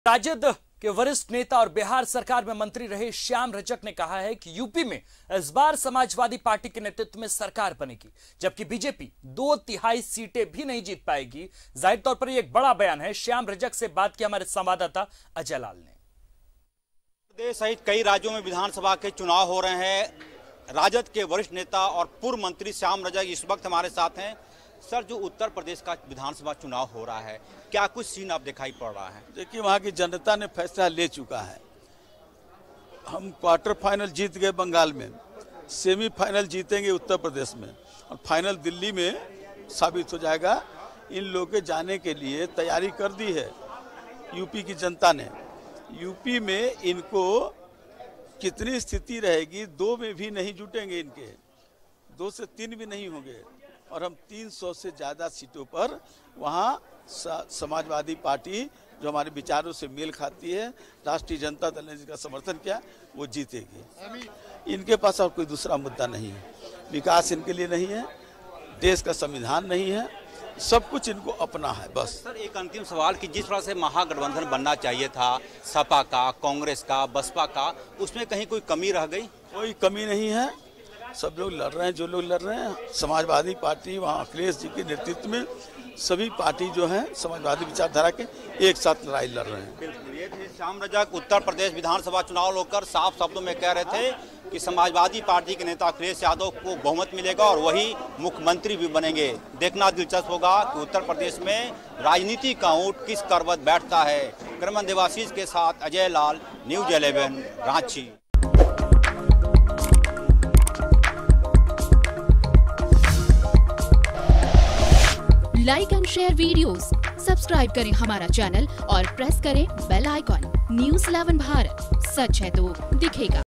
राजद के वरिष्ठ नेता और बिहार सरकार में मंत्री रहे श्याम रजक ने कहा है कि यूपी में इस बार समाजवादी पार्टी के नेतृत्व में सरकार बनेगी, जबकि बीजेपी 2/3 सीटें भी नहीं जीत पाएगी। जाहिर तौर पर यह एक बड़ा बयान है। श्याम रजक से बात की हमारे संवाददाता अजय लाल ने। प्रदेश सहित कई राज्यों में विधानसभा के चुनाव हो रहे हैं। राजद के वरिष्ठ नेता और पूर्व मंत्री श्याम रजक इस वक्त हमारे साथ हैं। सर, जो उत्तर प्रदेश का विधानसभा चुनाव हो रहा है, क्या कुछ सीन आप दिखाई पड़ रहा है? देखिए, वहाँ की जनता ने फैसला ले चुका है। हम क्वार्टर फाइनल जीत गए बंगाल में, सेमीफाइनल जीतेंगे उत्तर प्रदेश में और फाइनल दिल्ली में साबित हो जाएगा। इन लोगों के जाने के लिए तैयारी कर दी है यूपी की जनता ने। यूपी में इनको कितनी स्थिति रहेगी, 2 में भी नहीं जुटेंगे, इनके 2 से 3 भी नहीं होंगे और हम 300 से ज़्यादा सीटों पर वहाँ समाजवादी पार्टी जो हमारे विचारों से मेल खाती है, राष्ट्रीय जनता दल ने जिसका समर्थन किया, वो जीतेगी। इनके पास और कोई दूसरा मुद्दा नहीं है। विकास इनके लिए नहीं है, देश का संविधान नहीं है, सब कुछ इनको अपना है बस। सर, एक अंतिम सवाल कि जिस तरह से महागठबंधन बनना चाहिए था, सपा का, कांग्रेस का, बसपा का, उसमें कहीं कोई कमी रह गई? कोई कमी नहीं है। सब लोग लड़ रहे हैं, जो लोग लड़ रहे हैं। समाजवादी पार्टी वहाँ अखिलेश जी के नेतृत्व में सभी पार्टी जो है समाजवादी विचारधारा के एक साथ लड़ाई लड़ रहे हैं। बिल्कुल, ये थे श्याम रजक। उत्तर प्रदेश विधानसभा चुनाव लेकर साफ शब्दों में कह रहे थे कि समाजवादी पार्टी के नेता अखिलेश यादव को बहुमत मिलेगा और वही मुख्यमंत्री भी बनेंगे। देखना दिलचस्प होगा कि उत्तर प्रदेश में राजनीति का ऊंट किस करवट बैठता है। करमन देवाशीष के साथ Ajay Lal, news 11, Ranchi. Like and share videos, subscribe करें हमारा चैनल और प्रेस करें बेल आइकॉन। न्यूज़ 11 भारत, सच है तो दिखेगा।